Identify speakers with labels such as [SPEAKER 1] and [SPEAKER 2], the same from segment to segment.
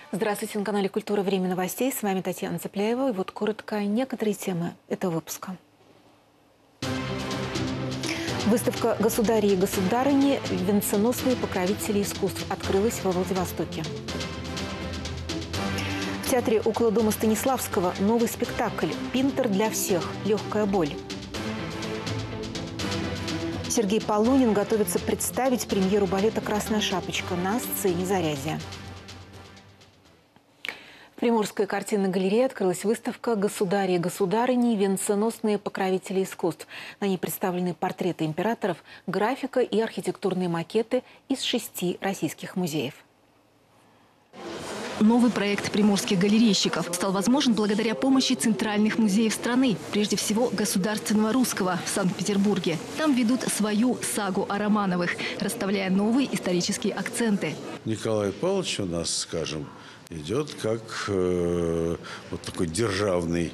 [SPEAKER 1] Здравствуйте, на канале «Культура. Время новостей». С вами Татьяна Цепляева. И вот коротко некоторые темы этого выпуска. Выставка «Государи и государыни. Венценосные покровители искусств» открылась во Владивостоке. В театре около дома Станиславского новый спектакль «Пинтер для всех. Легкая боль». Сергей Полунин готовится представить премьеру балета «Красная шапочка» на сцене «Зарядье». В Приморской картинной галерее открылась выставка «Государи и государыни. Венценосные покровители искусств». На ней представлены портреты императоров, графика и архитектурные макеты из 6 российских музеев.
[SPEAKER 2] Новый проект приморских галерейщиков стал возможен благодаря помощи центральных музеев страны, прежде всего Государственного русского в Санкт-Петербурге. Там ведут свою сагу о Романовых, расставляя новые исторические акценты.
[SPEAKER 3] Николай Павлович у нас, скажем, идет как вот такой державный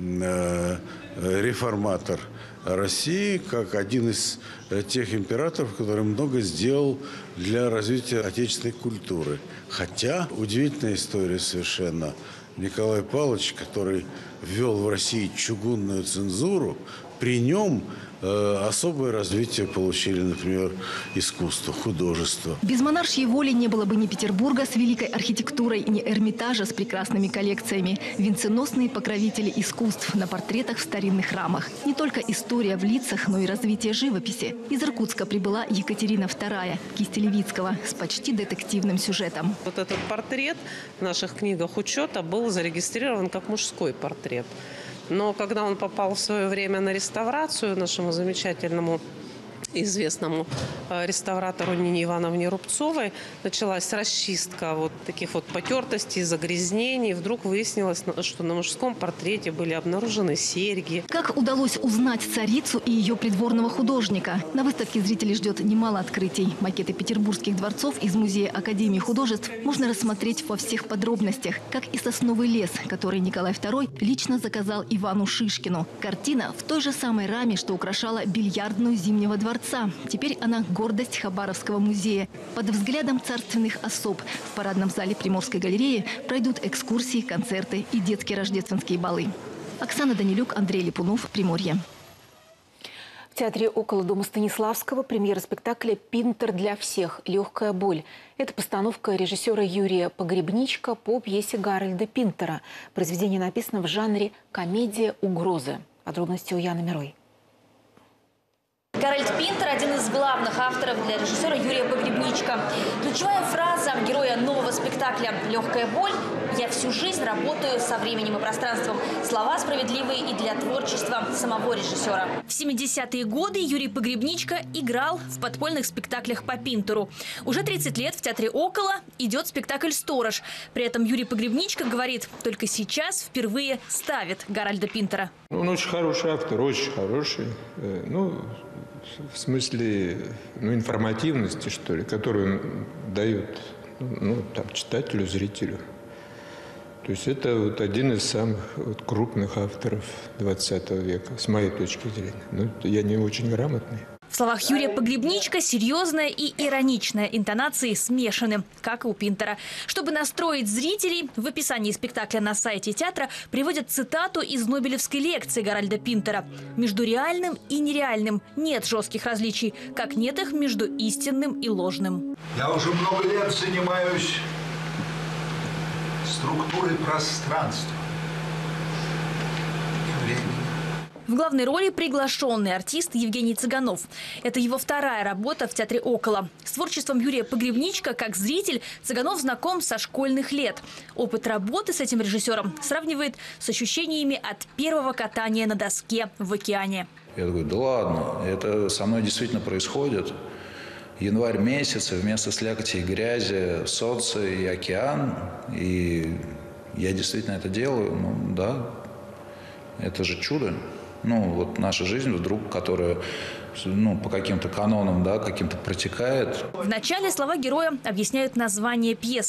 [SPEAKER 3] реформатор России, как один из тех императоров, который много сделал для развития отечественной культуры. Хотя удивительная история совершенно. Николай Павлович, который ввел в России чугунную цензуру, при нем особое развитие получили, например, искусство, художество.
[SPEAKER 2] Без монаршей воли не было бы ни Петербурга с великой архитектурой, ни Эрмитажа с прекрасными коллекциями. Венценосные покровители искусств на портретах в старинных рамах. Не только история в лицах, но и развитие живописи. Из Иркутска прибыла Екатерина II, кисти Левицкого, с почти детективным сюжетом.
[SPEAKER 4] Вот этот портрет в наших книгах учета был зарегистрирован как мужской портрет. Но когда он попал в свое время на реставрацию нашему замечательному известному реставратору Нине Ивановне Рубцовой, началась расчистка вот таких вот потертостей, загрязнений. Вдруг выяснилось, что на мужском портрете были обнаружены серьги.
[SPEAKER 2] Как удалось узнать царицу и ее придворного художника? На выставке зрителей ждет немало открытий. Макеты петербургских дворцов из Музея Академии художеств можно рассмотреть во всех подробностях, как и сосновый лес, который Николай II лично заказал Ивану Шишкину. Картина в той же самой раме, что украшала бильярдную Зимнего дворца. Теперь она гордость Хабаровского музея. Под взглядом царственных особ в парадном зале Приморской галереи пройдут экскурсии, концерты и детские рождественские балы. Оксана Данилюк, Андрей Липунов, Приморье.
[SPEAKER 1] В театре около дома Станиславского премьера спектакля «Пинтер для всех. Легкая боль». Это постановка режиссера Юрия Погребничка по пьесе Гарольда Пинтера. Произведение написано в жанре комедия угрозы. Подробности у Яны Мирой.
[SPEAKER 5] Гарольд Пинтер – один из главных авторов для режиссера Юрия Погребничка. Ключевая фраза героя нового спектакля «Легкая боль» – «Я всю жизнь работаю со временем и пространством». Слова справедливые и для творчества самого режиссера. В 70-е годы Юрий Погребничка играл в подпольных спектаклях по Пинтеру. Уже 30 лет в театре «Около» идет спектакль «Сторож». При этом Юрий Погребничка говорит, только сейчас впервые ставит Гарольда Пинтера.
[SPEAKER 6] Он очень хороший автор, очень хороший. В смысле информативности, что ли, которую он дает читателю, зрителю. То есть это вот один из самых крупных авторов 20 века, с моей точки зрения. Я не очень грамотный.
[SPEAKER 5] В словах Юрия Погребничка серьезная и ироничная интонации смешаны, как и у Пинтера. Чтобы настроить зрителей, в описании спектакля на сайте театра приводят цитату из Нобелевской лекции Гарольда Пинтера. «Между реальным и нереальным нет жестких различий, как нет их между истинным и ложным».
[SPEAKER 7] Я уже много лет занимаюсь структурой пространства и времени.
[SPEAKER 5] В главной роли приглашенный артист Евгений Цыганов. Это его вторая работа в театре «Около». С творчеством Юрия Погребничка, как зритель, Цыганов знаком со школьных лет. Опыт работы с этим режиссером сравнивает с ощущениями от первого катания на доске в океане.
[SPEAKER 8] Я такой, да ладно, это со мной действительно происходит. Январь месяц, вместо слякоти и грязи солнце и океан. И я действительно это делаю. Да, это же чудо. Наша жизнь вдруг, которая по каким-то канонам, каким-то протекает.
[SPEAKER 5] В начале слова героя объясняют название пьесы.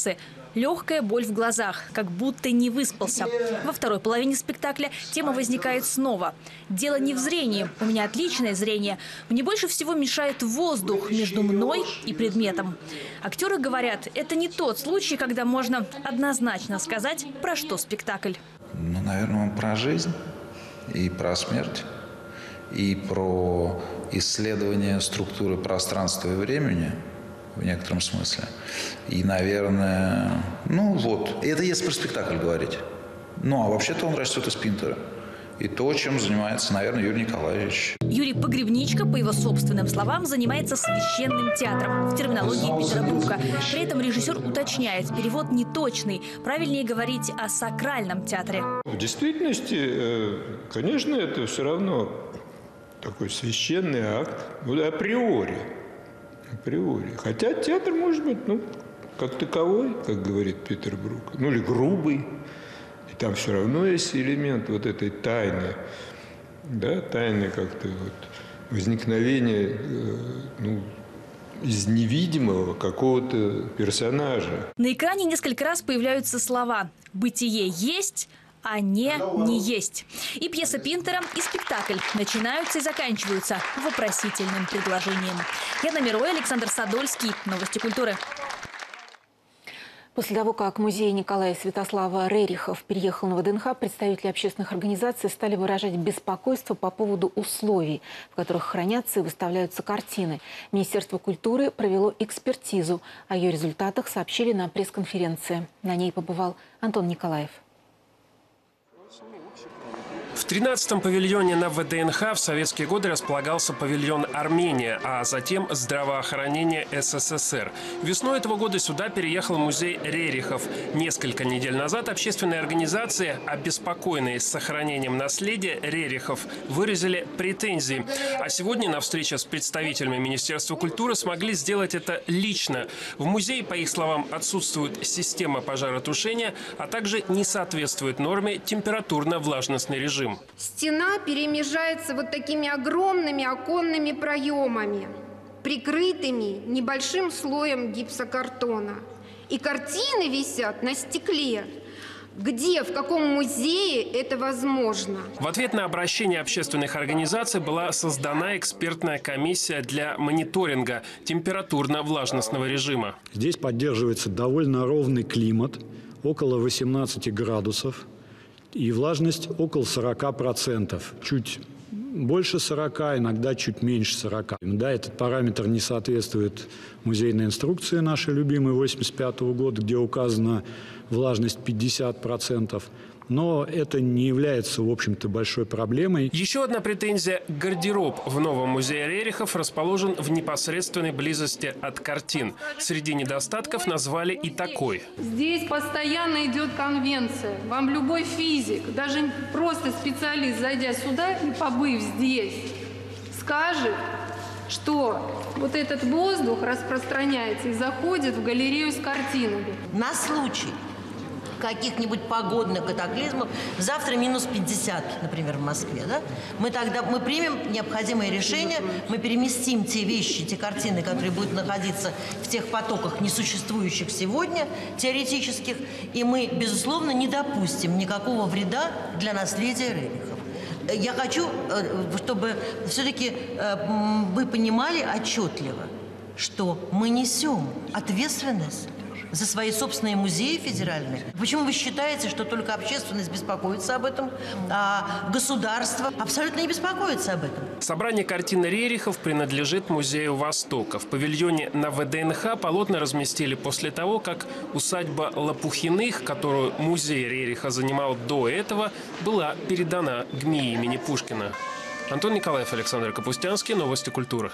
[SPEAKER 5] Легкая боль в глазах, как будто не выспался. Во второй половине спектакля тема возникает снова. Дело не в зрении. У меня отличное зрение. Мне больше всего мешает воздух между мной и предметом. Актеры говорят, это не тот случай, когда можно однозначно сказать, про что спектакль.
[SPEAKER 8] Ну, наверное, он про жизнь и про смерть, и про исследование структуры пространства и времени в некотором смысле. И, наверное, ну вот, это если про спектакль говорить. Ну, а вообще-то он растет из Пинтера. И то, чем занимается, наверное, Юрий Николаевич.
[SPEAKER 5] Юрий Погребничка, по его собственным словам, занимается священным театром в терминологии Питера Брука. При этом режиссер уточняет, перевод неточный. Правильнее говорить о сакральном театре.
[SPEAKER 6] В действительности, конечно, это все равно такой священный акт. Априори. Хотя театр может быть, ну, как таковой, как говорит Питер Брук, ну или грубый. И там все равно есть элемент вот этой тайны, да, тайны как-то вот возникновения, ну, из невидимого какого-то персонажа.
[SPEAKER 5] На экране несколько раз появляются слова «бытие есть», а не есть. И пьеса Пинтера, и спектакль начинаются и заканчиваются вопросительным предложением. Яна Мироя, Александр Садольский. Новости культуры.
[SPEAKER 1] После того, как музей Николая Святослава Рерихов переехал на ВДНХ, представители общественных организаций стали выражать беспокойство по поводу условий, в которых хранятся и выставляются картины. Министерство культуры провело экспертизу. О ее результатах сообщили на пресс-конференции. На ней побывал Антон Николаев.
[SPEAKER 9] В 13-м павильоне на ВДНХ в советские годы располагался павильон «Армения», а затем «Здравоохранение СССР». Весной этого года сюда переехал музей Рерихов. Несколько недель назад общественные организации, обеспокоенные сохранением наследия Рерихов, выразили претензии. А сегодня на встрече с представителями Министерства культуры смогли сделать это лично. В музее, по их словам, отсутствует система пожаротушения, а также не соответствует норме температурно-влажностный режим.
[SPEAKER 10] Стена перемежается вот такими огромными оконными проемами, прикрытыми небольшим слоем гипсокартона. И картины висят на стекле. Где, в каком музее это возможно?
[SPEAKER 9] В ответ на обращение общественных организаций была создана экспертная комиссия для мониторинга температурно-влажностного режима.
[SPEAKER 11] Здесь поддерживается довольно ровный климат, около 18 градусов. И влажность около 40%, чуть больше 40, иногда чуть меньше 40. Да, этот параметр не соответствует музейной инструкции нашей любимой 1985 года, где указана влажность 50%. Но это не является, в общем-то, большой проблемой.
[SPEAKER 9] Еще одна претензия – гардероб в новом музее Рерихов расположен в непосредственной близости от картин. Среди недостатков назвали и такой.
[SPEAKER 10] Здесь постоянно идет конвенция. Вам любой физик, даже просто специалист, зайдя сюда и побыв здесь, скажет, что вот этот воздух распространяется и заходит в галерею с картинами.
[SPEAKER 12] На случай каких-нибудь погодных катаклизмов, завтра минус 50, например, в Москве, да? Мы примем необходимые решения, мы переместим те вещи, те картины, которые будут находиться в тех потоках, несуществующих сегодня, теоретических, и мы, безусловно, не допустим никакого вреда для наследия Рерихов. Я хочу, чтобы все-таки вы понимали отчетливо, что мы несем ответственность за свои собственные музеи федеральные. Почему вы считаете, что только общественность беспокоится об этом, а государство абсолютно не беспокоится об этом?
[SPEAKER 9] Собрание картин Рерихов принадлежит Музею Востока. В павильоне на ВДНХ полотна разместили после того, как усадьба Лопухиных, которую музей Рериха занимал до этого, была передана ГМИ имени Пушкина. Антон Николаев, Александр Капустянский. Новости культуры.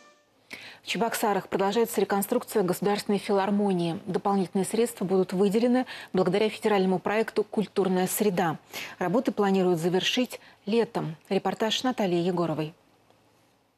[SPEAKER 1] В Чебоксарах продолжается реконструкция Государственной филармонии. Дополнительные средства будут выделены благодаря федеральному проекту «Культурная среда». Работы планируют завершить летом. Репортаж Натальи Егоровой.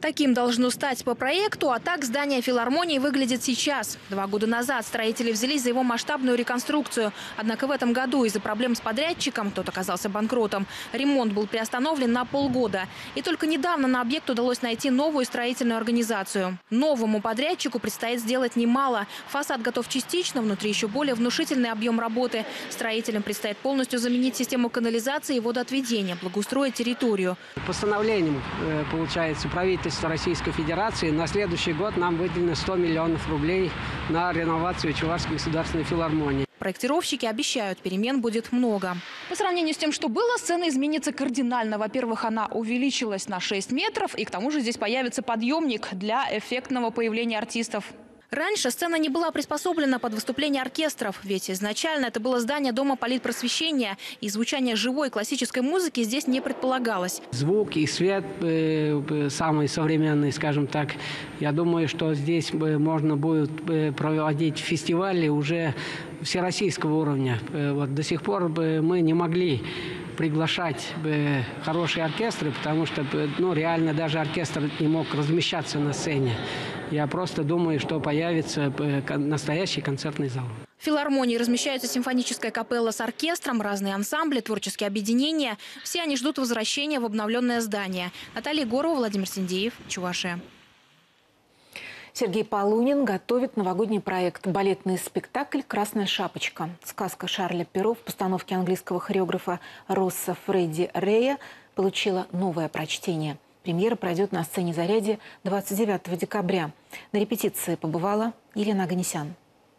[SPEAKER 13] Таким должно стать по проекту, а так здание филармонии выглядит сейчас. 2 года назад строители взялись за его масштабную реконструкцию. Однако в этом году из-за проблем с подрядчиком, тот оказался банкротом, ремонт был приостановлен на полгода. И только недавно на объект удалось найти новую строительную организацию. Новому подрядчику предстоит сделать немало. Фасад готов частично, внутри еще более внушительный объем работы. Строителям предстоит полностью заменить систему канализации и водоотведения, благоустроить территорию.
[SPEAKER 14] Постановлением, получается, правительство Российской Федерации на следующий год нам выделено 100 миллионов рублей на реновацию Чувашской государственной филармонии.
[SPEAKER 13] Проектировщики обещают, перемен будет много.
[SPEAKER 15] По сравнению с тем, что было, сцена изменится кардинально. Во-первых, она увеличилась на 6 метров, и к тому же здесь появится подъемник для эффектного появления артистов.
[SPEAKER 13] Раньше сцена не была приспособлена под выступление оркестров, ведь изначально это было здание Дома политпросвещения, и звучание живой классической музыки здесь не предполагалось.
[SPEAKER 14] Звук и свет самый современный, скажем так. Я думаю, что здесь можно будет проводить фестивали уже всероссийского уровня. Вот до сих пор мы не могли приглашать хорошие оркестры, потому что реально даже оркестр не мог размещаться на сцене. Я просто думаю, что появится настоящий концертный зал.
[SPEAKER 13] В филармонии размещаются симфоническая капелла с оркестром, разные ансамбли, творческие объединения. Все они ждут возвращения в обновленное здание. Наталья Егорова, Владимир Синдеев, Чувашия.
[SPEAKER 1] Сергей Полунин готовит новогодний проект «Балетный спектакль «Красная шапочка». Сказка Шарля Перро в постановке английского хореографа Росса Фредди Рея получила новое прочтение. Премьера пройдет на сцене «Зарядье» 29 декабря. На репетиции побывала Елена Оганесян.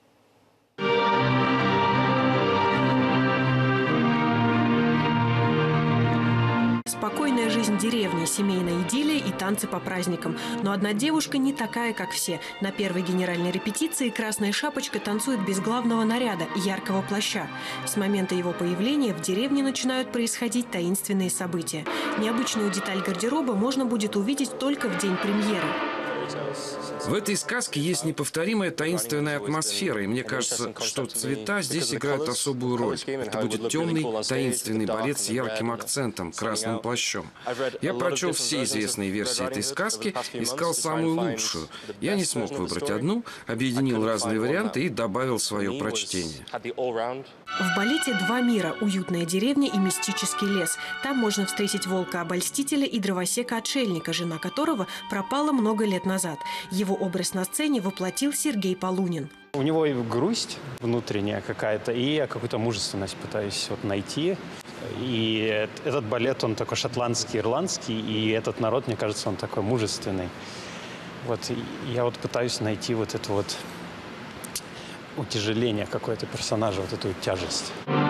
[SPEAKER 16] Спокойная жизнь деревни, семейная идиллия и танцы по праздникам. Но одна девушка не такая, как все. На первой генеральной репетиции «Красная шапочка» танцует без главного наряда – яркого плаща. С момента его появления в деревне начинают происходить таинственные события. Необычную деталь гардероба можно будет увидеть только в день премьеры.
[SPEAKER 17] В этой сказке есть неповторимая таинственная атмосфера, и мне кажется, что цвета здесь играют особую роль. Это будет темный, таинственный балет с ярким акцентом, красным плащом. Я прочел все известные версии этой сказки, искал самую лучшую. Я не смог выбрать одну, объединил разные варианты и добавил свое прочтение.
[SPEAKER 16] В балете два мира – уютная деревня и мистический лес. Там можно встретить волка-обольстителя и дровосека-отшельника, жена которого пропала много лет назад. Его образ на сцене воплотил Сергей Полунин.
[SPEAKER 18] У него и грусть внутренняя какая-то, и я какую-то мужественность пытаюсь найти. И этот балет, он такой шотландский, ирландский, и этот народ, мне кажется, он такой мужественный. Я пытаюсь найти это утяжеление какое-то персонажа, эту тяжесть.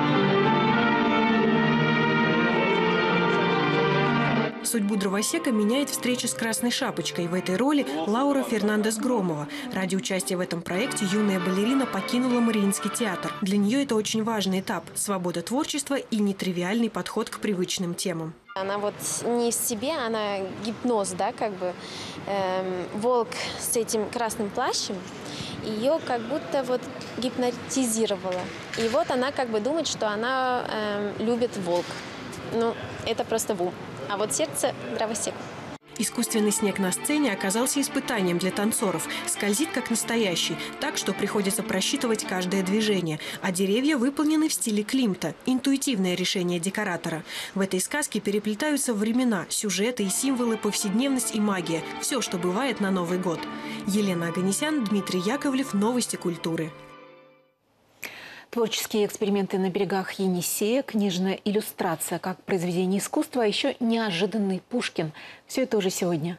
[SPEAKER 16] Судьбу дровосека меняет встреча с Красной Шапочкой. В этой роли Лаура Фернандес-Громова. Ради участия в этом проекте юная балерина покинула Мариинский театр. Для нее это очень важный этап – свобода творчества и нетривиальный подход к привычным темам.
[SPEAKER 19] Она не в себе, она гипноз, волк с этим красным плащем ее как будто гипнотизировала. И она думает, что она любит волк. Это просто вум. А сердце – дровосек.
[SPEAKER 16] Искусственный снег на сцене оказался испытанием для танцоров. Скользит как настоящий, так что приходится просчитывать каждое движение. А деревья выполнены в стиле Климта. Интуитивное решение декоратора. В этой сказке переплетаются времена, сюжеты и символы, повседневность и магия. Все, что бывает на Новый год. Елена Оганесян, Дмитрий Яковлев. Новости культуры.
[SPEAKER 1] Творческие эксперименты на берегах Енисея, книжная иллюстрация как произведение искусства, а еще неожиданный Пушкин. Все это уже сегодня.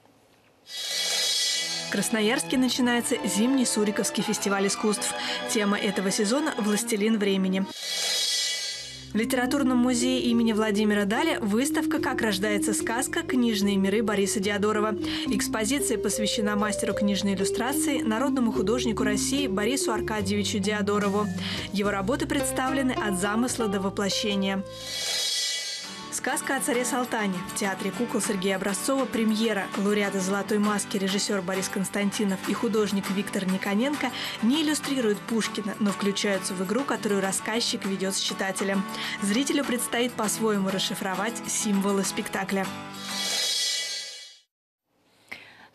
[SPEAKER 20] В Красноярске начинается зимний Суриковский фестиваль искусств. Тема этого сезона – «Властелин времени». В литературном музее имени Владимира Даля выставка «Как рождается сказка. Книжные миры» Бориса Диодорова. Экспозиция посвящена мастеру книжной иллюстрации, народному художнику России Борису Аркадьевичу Диодорову. Его работы представлены от замысла до воплощения. Сказка о царе Салтане. В театре кукол Сергея Образцова премьера. Лауреаты «Золотой маски» режиссер Борис Константинов и художник Виктор Никоненко не иллюстрируют Пушкина, но включаются в игру, которую рассказчик ведет с читателем. Зрителю предстоит по-своему расшифровать символы спектакля.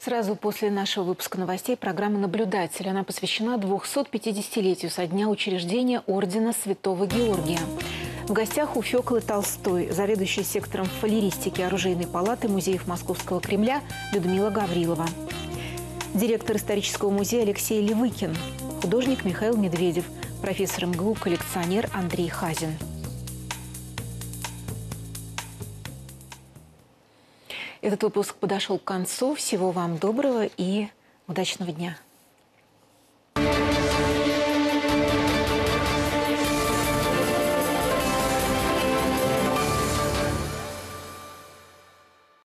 [SPEAKER 1] Сразу после нашего выпуска новостей программа «Наблюдатель». Она посвящена 250-летию со дня учреждения Ордена Святого Георгия. В гостях у Фёклы Толстой, заведующей сектором фалеристики Оружейной палаты музеев Московского Кремля Людмила Гаврилова. Директор исторического музея Алексей Левыкин. Художник Михаил Медведев. Профессор МГУ, коллекционер Андрей Хазин. Этот выпуск подошел к концу. Всего вам доброго и удачного дня.